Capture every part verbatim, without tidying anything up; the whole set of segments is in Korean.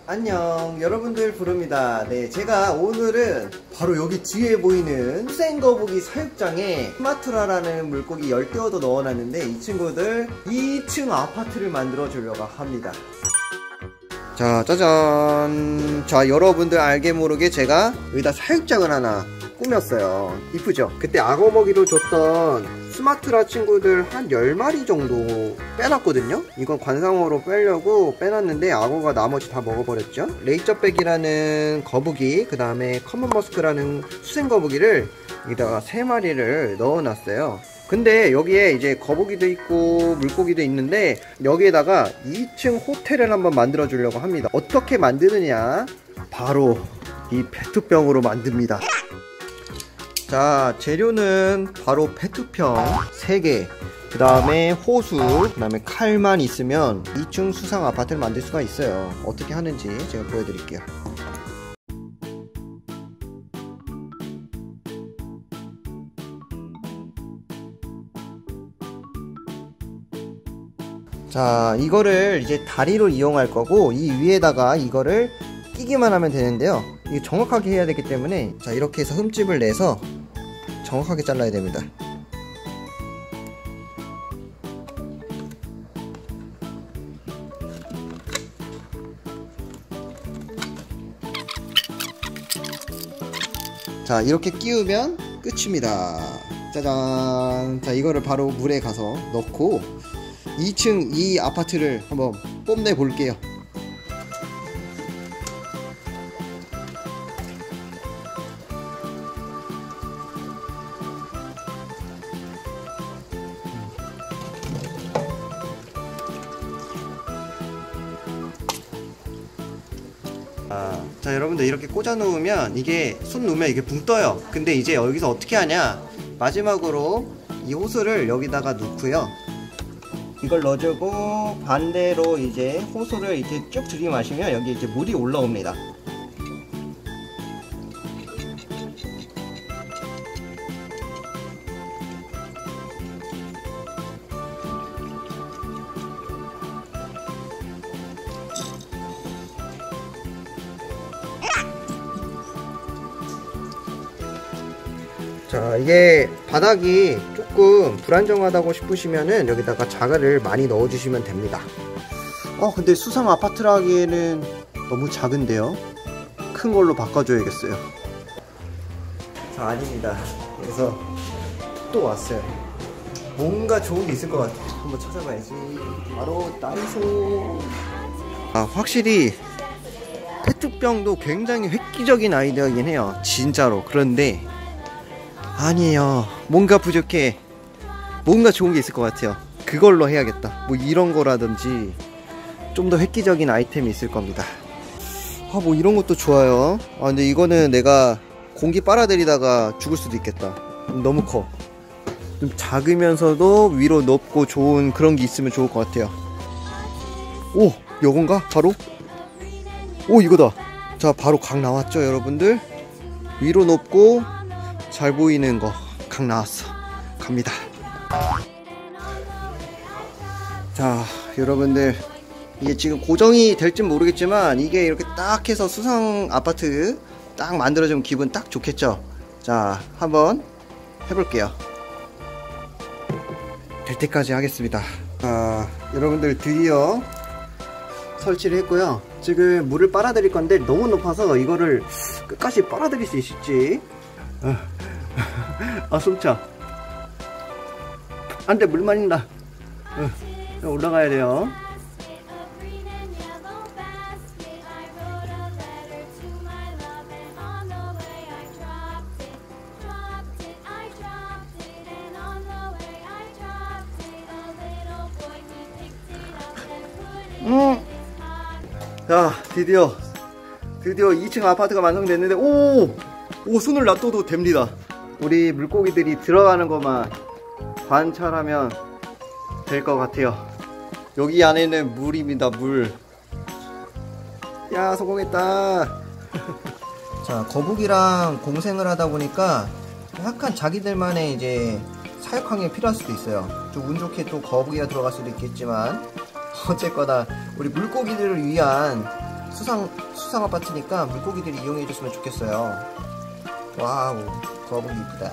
안녕, 여러분들 부릅니다. 네, 제가 오늘은 바로 여기 뒤에 보이는 수생거북이 사육장에 스마트라라는 물고기 열대어도 넣어놨는데 이 친구들 이 층 아파트를 만들어 주려고 합니다. 자, 짜잔. 자, 여러분들 알게 모르게 제가 여기다 사육장을 하나 꾸몄어요. 이쁘죠? 그때 악어 먹이로 줬던 스마트라 친구들 한 열 마리 정도 빼놨거든요. 이건 관상어로 빼려고 빼놨는데 악어가 나머지 다 먹어버렸죠. 레이저백이라는 거북이, 그 다음에 커먼머스크라는 수생거북이를 여기다가 세 마리를 넣어놨어요. 근데 여기에 이제 거북이도 있고 물고기도 있는데 여기에다가 이 층 호텔을 한번 만들어 주려고 합니다. 어떻게 만드느냐, 바로 이 페트병으로 만듭니다. 자, 재료는 바로 페트병 세 개, 그 다음에 호수, 그 다음에 칼만 있으면 이 층 수상 아파트를 만들 수가 있어요. 어떻게 하는지 제가 보여드릴게요. 자, 이거를 이제 다리로 이용할 거고 이 위에다가 이거를 끼기만 하면 되는데요. 이게 정확하게 해야 되기 때문에 자, 이렇게 해서 흠집을 내서 정확하게 잘라야 됩니다. 자, 이렇게 끼우면 끝입니다. 짜잔. 자, 이거를 바로 물에 가서 넣고 이 층 이 아파트를 한번 뽐내 볼게요. 아, 자, 여러분들 이렇게 꽂아 놓으면 이게 손 놓으면 이게 붕 떠요. 근데 이제 여기서 어떻게 하냐, 마지막으로 이 호스를 여기다가 놓고요, 이걸 넣어주고 반대로 이제 호스를 이렇게 쭉 들이마시면 여기 이제 물이 올라옵니다. 자, 이게 바닥이 조금 불안정하다고 싶으시면은 여기다가 자갈을 많이 넣어주시면 됩니다. 어 근데 수상 아파트라 하기에는 너무 작은데요? 큰 걸로 바꿔줘야겠어요. 자, 아닙니다. 그래서 또 왔어요. 뭔가 좋은 게 있을 것 같아요. 한번 찾아봐야지. 바로 다이소. 아, 확실히 페트병도 굉장히 획기적인 아이디어이긴 해요, 진짜로. 그런데 아니에요, 뭔가 부족해. 뭔가 좋은 게 있을 것 같아요. 그걸로 해야겠다. 뭐 이런 거라든지 좀 더 획기적인 아이템이 있을 겁니다. 아, 뭐 이런 것도 좋아요. 아, 근데 이거는 내가 공기 빨아들이다가 죽을 수도 있겠다. 너무 커. 좀 작으면서도 위로 높고 좋은 그런 게 있으면 좋을 것 같아요. 오, 요건가? 바로? 오, 이거다. 자, 바로 각 나왔죠, 여러분들? 위로 높고 잘 보이는 거 각 나왔어. 갑니다. 자, 여러분들 이게 지금 고정이 될진 모르겠지만 이게 이렇게 딱 해서 수상 아파트 딱 만들어주면 기분 딱 좋겠죠. 자, 한번 해볼게요. 될 때까지 하겠습니다. 아, 여러분들 드디어 설치를 했고요. 지금 물을 빨아들일 건데 너무 높아서 이거를 끝까지 빨아들일 수 있을지. 아, 숨차. 안돼, 물 마린다. 어, 올라가야 돼요. 음. 자, 드디어 드디어 이 층 아파트가 완성됐는데, 오! 오, 손을 놔둬도 됩니다. 우리 물고기들이 들어가는 것만 관찰하면 될 것 같아요. 여기 안에는 물입니다, 물. 야, 성공했다. 자, 거북이랑 공생을 하다 보니까 약간 자기들만의 이제 사육 환경이 필요할 수도 있어요. 좀 운 좋게 또 거북이가 들어갈 수도 있겠지만 어쨌거나 우리 물고기들을 위한 수상 수상 아파트니까 물고기들이 이용해 줬으면 좋겠어요. 와우, 거북이 이쁘다.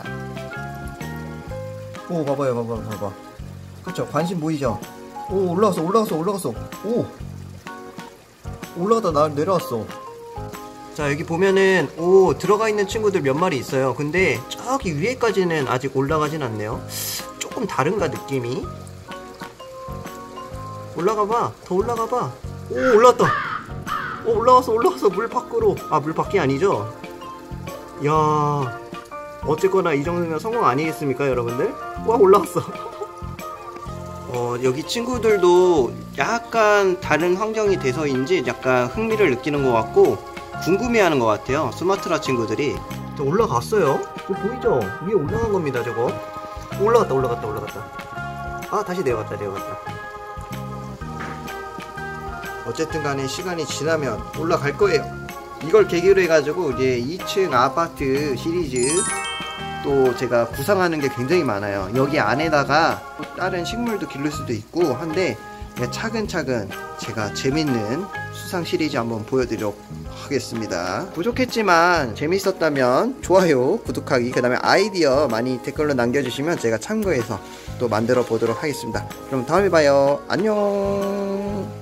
오, 봐봐요, 봐봐, 봐봐. 그쵸, 관심 보이죠? 오, 올라갔어, 올라갔어, 올라갔어. 오, 올라가다 나 내려왔어. 자, 여기 보면은 오, 들어가 있는 친구들 몇 마리 있어요. 근데 저기 위에까지는 아직 올라가진 않네요. 조금 다른가, 느낌이? 올라가봐, 더 올라가봐. 오, 올라왔다. 오, 올라왔어, 올라왔어. 물 밖으로. 아, 물 밖이 아니죠? 이야, 어쨌거나 이 정도면 성공 아니겠습니까, 여러분들? 와, 올라왔어. 어, 여기 친구들도 약간 다른 환경이 돼서인지 약간 흥미를 느끼는 것 같고 궁금해하는 것 같아요. 수마트라 친구들이. 또 올라갔어요. 저 보이죠? 위에 올라간 겁니다, 저거. 올라갔다, 올라갔다, 올라갔다. 아, 다시 내려갔다, 내려갔다. 어쨌든 간에 시간이 지나면 올라갈 거예요. 이걸 계기로 해가지고 이제 이 층 아파트 시리즈 또 제가 구상하는 게 굉장히 많아요. 여기 안에다가 다른 식물도 기를 수도 있고 한데 차근차근 제가 재밌는 수상 시리즈 한번 보여드리도록 하겠습니다. 부족했지만 재밌었다면 좋아요, 구독하기, 그 다음에 아이디어 많이 댓글로 남겨주시면 제가 참고해서 또 만들어 보도록 하겠습니다. 그럼 다음에 봐요. 안녕.